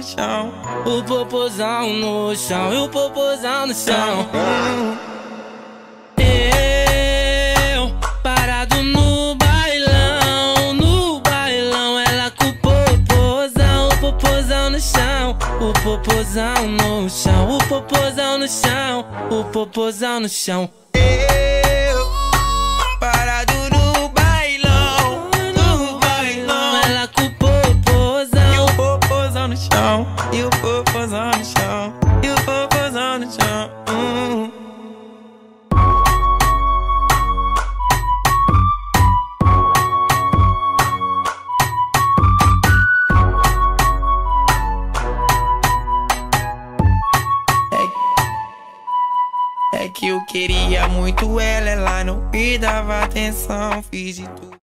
chão, o popozão no chão, e o popozão no chão. Eu parado no bailão, ela com o popozão no chão, o popozão no chão, o popozão no chão, o popozão no chão. Eu parado no bailão, ela com o popozão, e o popozão no chão, e o popozão no chão, e o popozão no chão. É que eu queria muito ela não me dava atenção, fiz de tudo.